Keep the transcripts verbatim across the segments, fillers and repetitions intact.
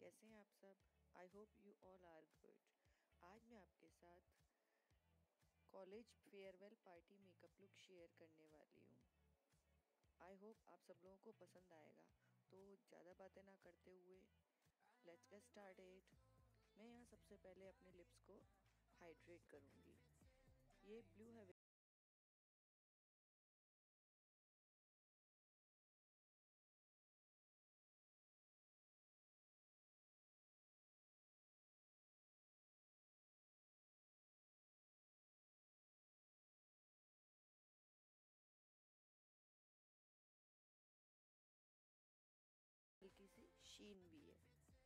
कैसे हैं आप सब? I hope you all are good. आज मैं आपके साथ college farewell party makeup look share करने वाली हूँ। आई होप आप सब लोगों को पसंद आएगा। तो ज़्यादा बातें ना करते हुए लेट्स गेट स्टार्टेड। मैं यहाँ सबसे पहले अपने लिप्स को हाइड्रेट करूँगी। ये ब्लू हेवन हल्की सी शीन भी है।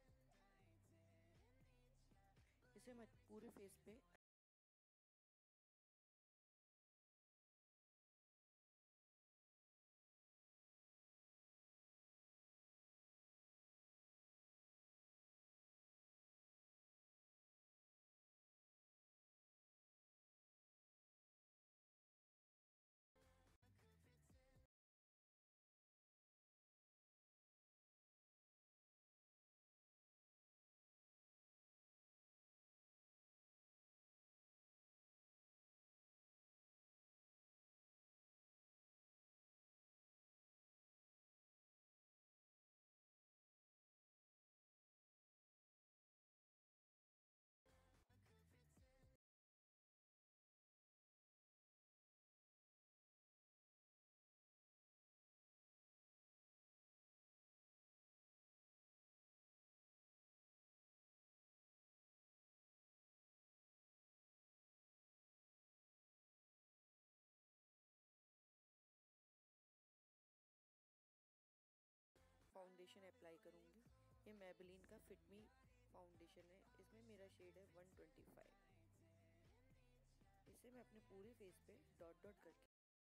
इसे मैं पूरे फेस पे फाउंडेशन अप्लाई करूँगी। ये मैबेलिन का फिट मी फाउंडेशन है। इसमें मेरा शेड है वन ट्वेंटी फाइव। इसे मैं अपने पूरे फेस पे डॉट डॉट करके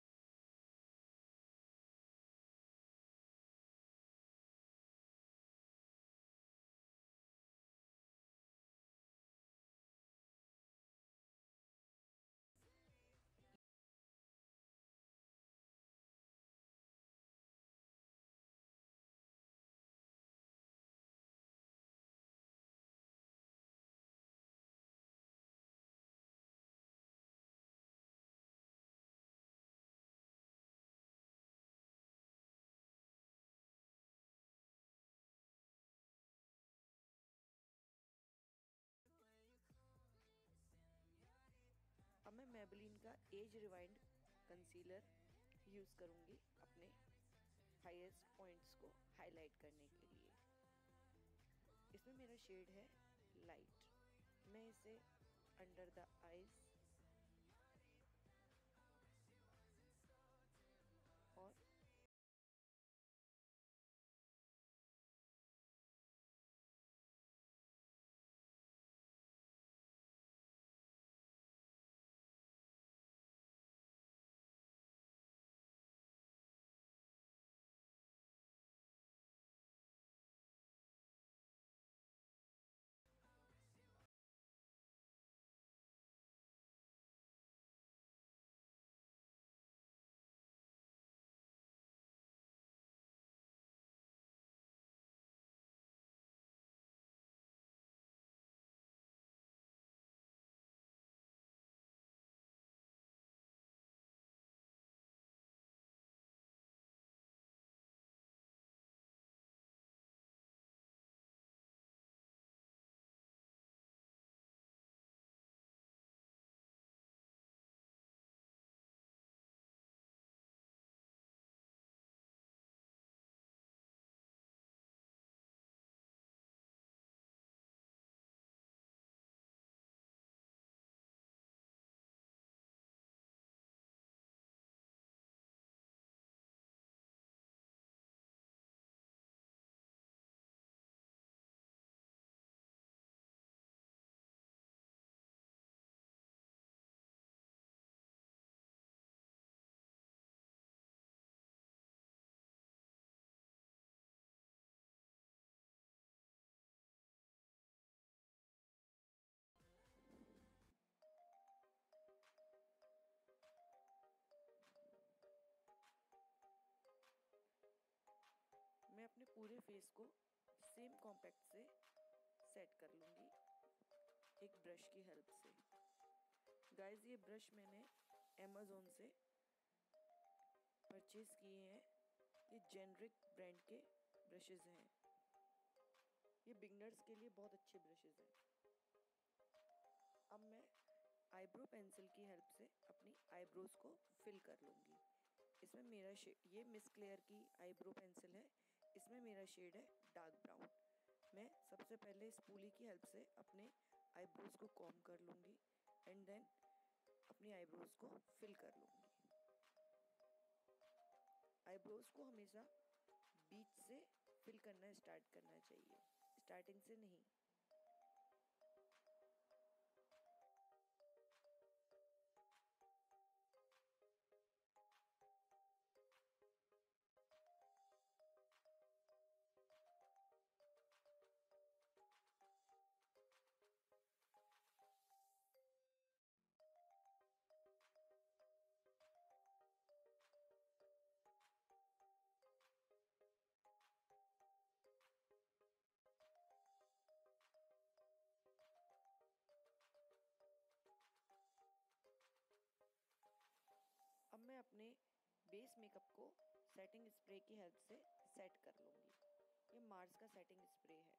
अब मैं मैबेलिन का एज रिवाइंड कंसीलर यूज़ करूँगी अपने हाईएस्ट पॉइंट्स को हाईलाइट करने के लिए। इसमें मेरा शेड है लाइट। मैं इसे अंडर द आईज और मैं अपने पूरे फेस को सेम कॉम्पैक्ट से सेट कर लूँगी एक ब्रश की हेल्प से। गाइस ये ब्रश मैंने अमेज़ॉन से परचेज़ किए हैं। ये जेनरिक ब्रांड के ब्रशेज़ हैं। ये बिगनर्स के लिए बहुत अच्छे ब्रशेज़ हैं। अब मैं आईब्रो पेंसिल की हेल्प से अपनी आईब्रोज़ को फिल कर लूँगी। इसमें मेरा शेड, ये मिस क्लेयर की आईब्रो पेंसिल है। इसमें मेरा शेड है डार्क ब्राउन। मैं सबसे पहले इस पूली की हेल्प से अपने आईब्रोज़ को कॉम्ब कर लूँगी एंड देन अपनी आईब्रोज़ को फिल कर लूँगी। आईब्रोज़ को हमेशा बीच से फिल करना स्टार्ट करना चाहिए, स्टार्टिंग से नहीं। अब मैं अपने बेस मेकअप को सेटिंग स्प्रे की हेल्प से सेट कर लूँगी। ये मार्स का सेटिंग स्प्रे है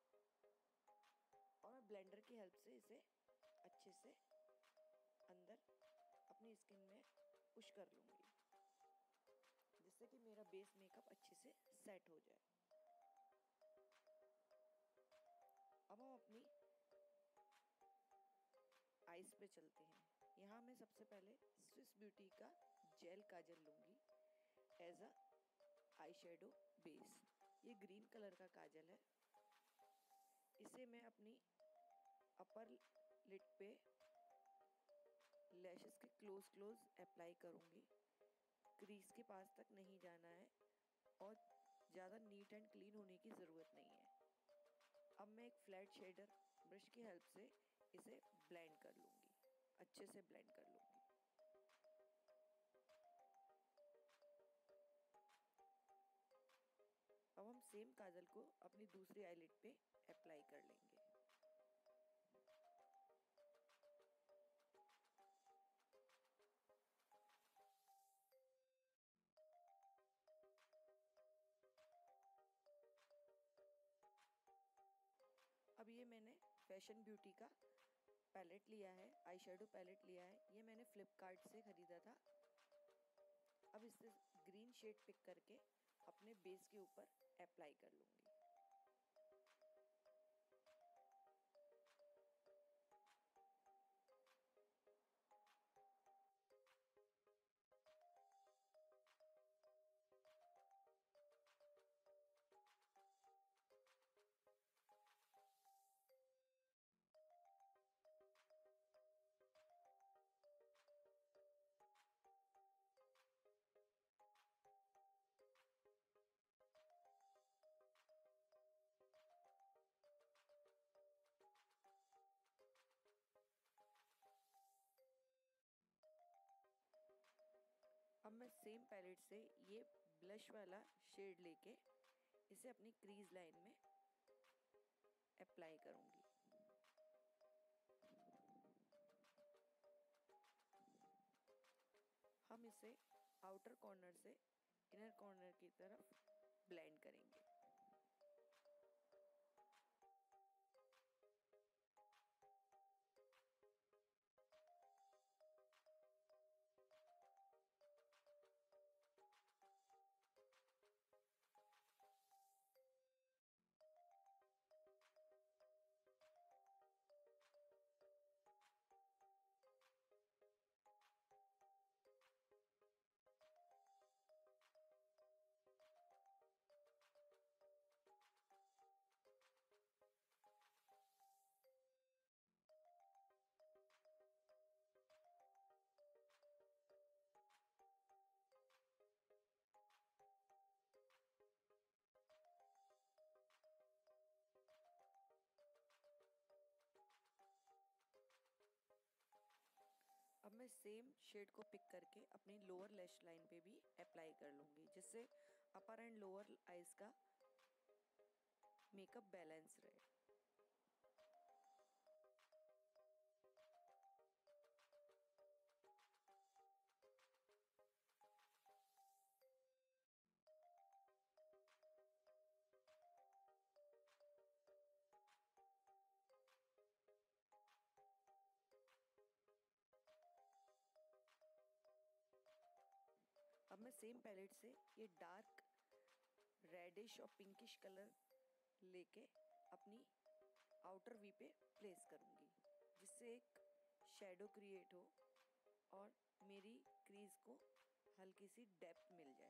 और मैं ब्लेंडर की हेल्प से इसे अच्छे से अंदर अपनी स्किन में पुश कर लूँगी, जिससे कि मेरा बेस मेकअप अच्छे से सेट हो जाए। अब हम अपनी आईज पे चलते हैं। यहाँ मैं सबसे पहले स्विस ब्यूटी का जेल काजल लूँगी as a eye shadow base. ये ग्रीन कलर का काजल है। इसे मैं अपनी अपर लिड पे लैशेस के क्लोज क्लोज अप्लाई करूँगी। क्रीज के पास तक नहीं जाना है और ज़्यादा नीट एंड क्लीन होने की ज़रूरत नहीं है। अब मैं एक फ्लैट शेडर ब्रश की हेल्प से इसे ब्लेंड कर लूँगी, अच्छे से ब्लेंड कर लूँगी। अब हम सेम काजल को अपनी दूसरी आईलिड पे अप्लाई कर लेंगे। अब ये मैंने फैशन ब्यूटी का पैलेट लिया है, आई शेडो पैलेट लिया है। ये मैंने फ्लिपकार्ट से ख़रीदा था। अब इससे ग्रीन शेड पिक करके अपने बेस के ऊपर अप्लाई कर लूँगी। अब मैं सेम पैलेट से ये ब्लश वाला शेड लेके इसे अपनी क्रीज लाइन में अप्लाई करूँगी। हम इसे आउटर कॉर्नर से इनर कॉर्नर की तरफ ब्लेंड करेंगे। अब मैं सेम शेड को पिक करके अपनी लोअर लैश लाइन पे भी अप्लाई कर लूँगी, जिससे अपर एंड लोअर आइज़ का मेकअप बैलेंस रहे। मैं सेम पैलेट से ये डार्क रेडिश और पिंकिश कलर लेके अपनी आउटर वी पे प्लेस करूँगी, जिससे एक शेडो क्रिएट हो और मेरी क्रीज को हल्की सी डेप्थ मिल जाए।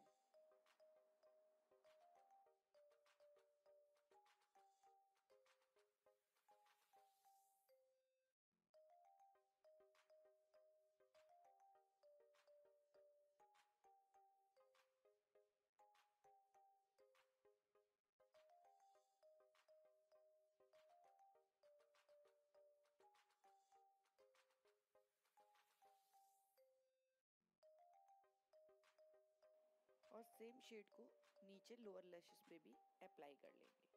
और सेम शेड को नीचे लोअर लैशेस पे भी अप्लाई कर लेंगे।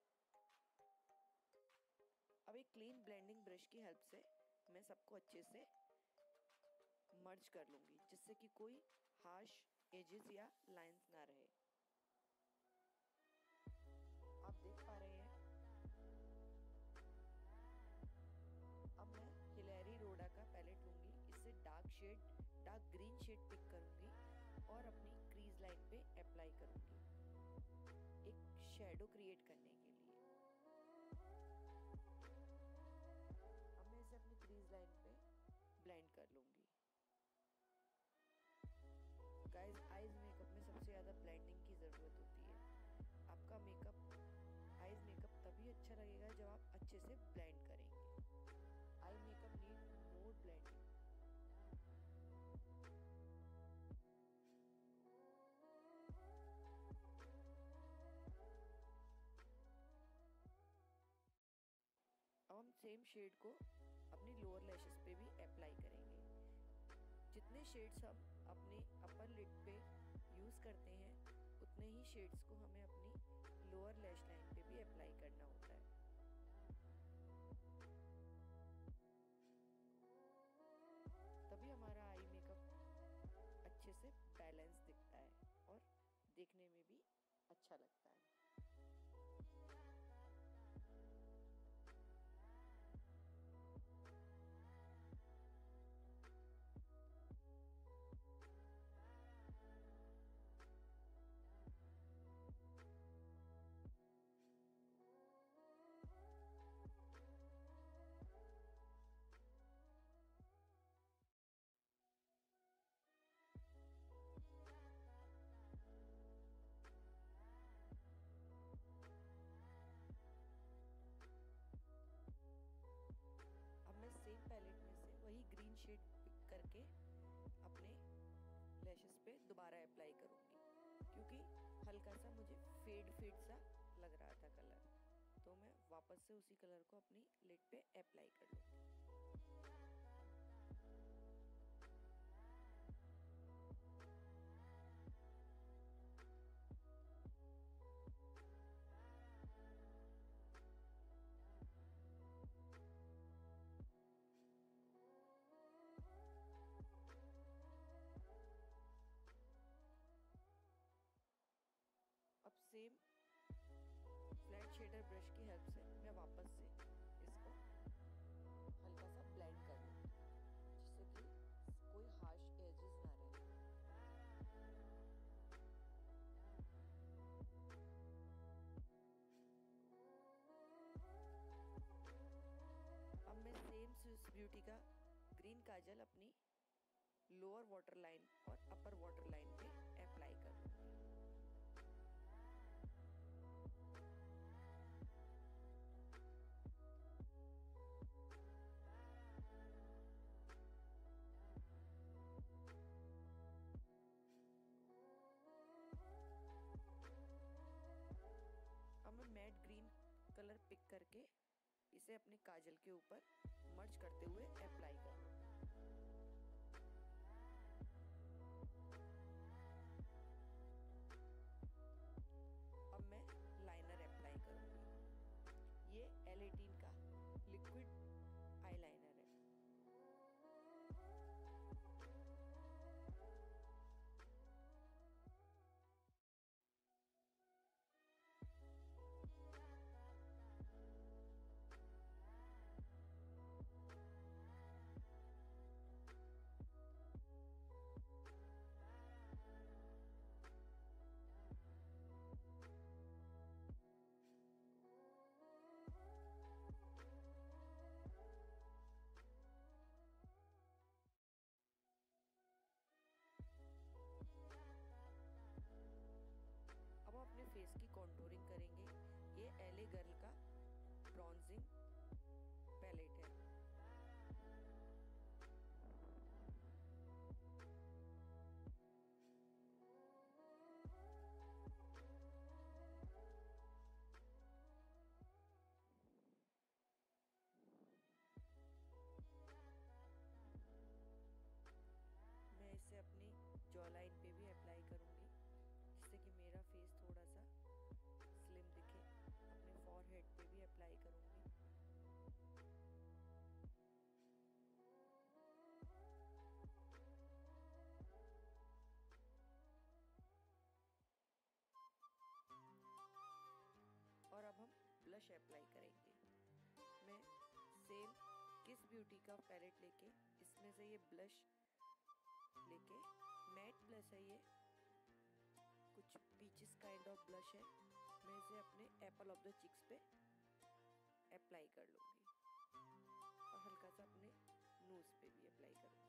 अब एक क्लीन ब्लेंडिंग ब्रश की हेल्प से मैं सबको अच्छे से मर्ज कर लूंगी, जिससे कि कोई हार्श एजेस या लाइंस ना रहे। आप देख पा रहे हैं, अब मैं हिलेरी रोडा का पैलेट लूंगी। इससे dark shade dark green shade pick करूंगी और अपनी क्रीज लाइन पे अप्लाई करूंगी एक शेडो क्रिएट करने के लिए। अब मैं इसे अपनी क्रीज लाइन पे ब्लेंड कर लूंगी। गाइस, आईज मेकअप में सबसे ज़्यादा ब्लेंडिंग की ज़रूरत होती है। आपका मेकअप आईज मेकअप तभी अच्छा लगेगा जब आप अच्छे से ब्लेंड करेंगे। Eye makeup need more blending. अब हम सेम शेड को अपनी लोअर लैशेस पे भी अप्लाई करेंगे। जितने शेड्स हम अपने अपर लिड पे यूज़ करते हैं, उतने ही शेड्स को हमें अपनी लोअर लैश लाइन पे भी अप्लाई करना होता है। तभी हमारा आई मेकअप अच्छे से बैलेंस दिखता है और देखने में भी अच्छा लगता है। अब मैं सेम पैलेट में से वही ग्रीन शेड पिक करके अपने लैशेस पे दोबारा अप्लाई करूँगी, क्योंकि हल्का सा मुझे फेड फेड सा लग रहा था कलर, तो मैं वापस से उसी कलर को अपनी लिड पे अप्लाई कर लूँगी। अब सेम फ्लैट शेडर ब्रश की हेल्प से मैं वापस से इसको हल्का सा ब्लेंड कर लूँगी, जिससे कि कोई हार्श एजेस ना रहे। अब मैं सेम स्विस ब्यूटी का ग्रीन काजल अपनी लोअर वाटर लाइन और अपर वाटर लाइन पे अप्लाई कर लूँगी। अब मैं मैट ग्रीन कलर पिक करके इसे अपने काजल के ऊपर मर्ज करते हुए अप्लाई कर लूँगी। अब मैं लाइनर अप्लाई करूँगी। ये एल एटीन का लिक्विड आईलाइनर है। ब्लश अप्लाई करेंगे। मैं सेम किस ब्यूटी का पैलेट लेके इसमें से ये ब्लश लेके, मैट ब्लश है ये, कुछ पीचेस काइंड ऑफ ब्लश है, मैं इसे अपने एप्पल ऑफ द चिक्स पे अप्लाई कर लूँगी और हल्का सा अपने नोज पे भी अप्लाई करूँगी।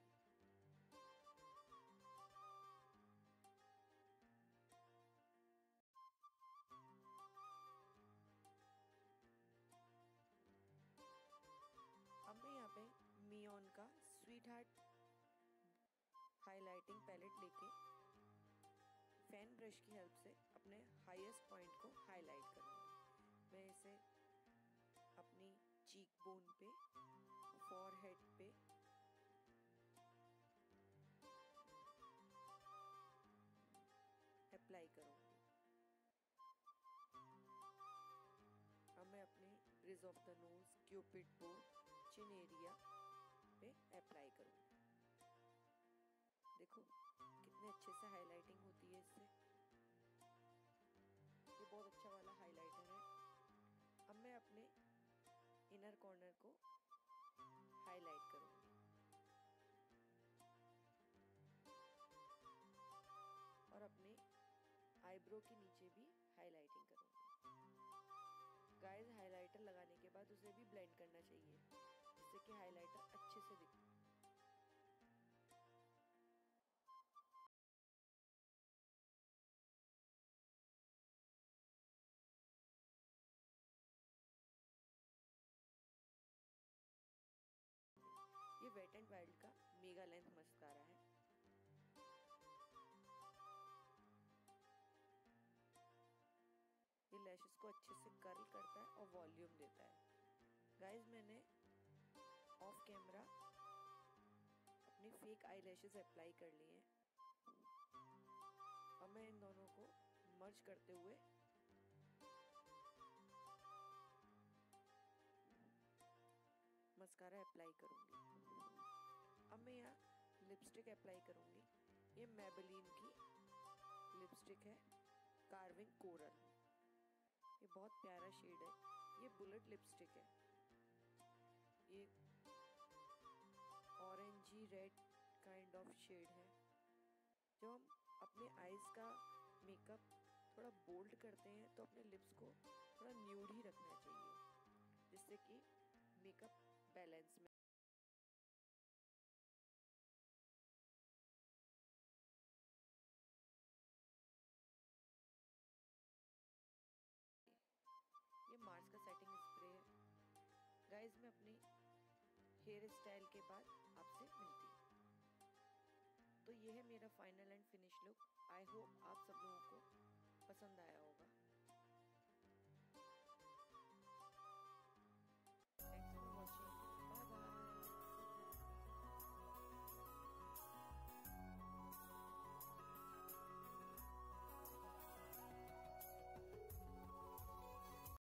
अब मैं यहाँ पे मियोन का स्वीट हार्ट हाइलाइटिंग पैलेट लेके फैन ब्रश की हेल्प से अपने हाईएस्ट पॉइंट को हाईलाइट करूँगी। मैं इसे अपनी चीक बोन पे, फॉरहेड पे, अप्लाई करूँगी। अब मैं अपने bridge of the nose, cupid bow, chin area पे अप्लाई करूँगी। देखो कितने अच्छे से हाइलाइटिंग होती है इससे। ये बहुत अच्छा वाला हाइलाइटर है। अब मैं अपने इनर कॉर्नर को हाईलाइट करूँगी और अपने आईब्रो के नीचे भी हाइलाइटिंग करूँगी। गाइस, हाइलाइटर लगाने के बाद उसे भी ब्लेंड करना चाहिए जिससे कि हाइलाइटर अच्छे से दिखे। ये वेट एंड वाइल्ड का मेगा लेंथ मस्कारा है। ये लैशेस को अच्छे से कर्ल करता है और वॉल्यूम देता है। गाइस, मैंने ऑफ कैमरा अपने फेक आई लैशेस अप्लाई कर लिए हैं। अब मैं इन दोनों को मर्ज करते हुए मस्कारा अप्लाई करूँगी। अब मैं यहाँ लिपस्टिक अप्लाई करूँगी। ये मैबेलिन की लिपस्टिक है, कार्विंग कोरल। ये बहुत प्यारा शेड है। ये बुलेट लिपस्टिक है। ये orangey red kind of shade है। जब हम अपने आईज का मेकअप थोड़ा बोल्ड करते हैं तो अपने लिप्स को थोड़ा न्यूड ही रखना चाहिए जिससे कि मेकअप बैलेंस में। ये मार्स का सेटिंग स्प्रे है। गाइस, मैं अपनी हेयर स्टाइल के बाद आपसे मिलती हूँ। तो ये है मेरा final and finish look. I hope आप सब लोगों को पसंद आया होगा।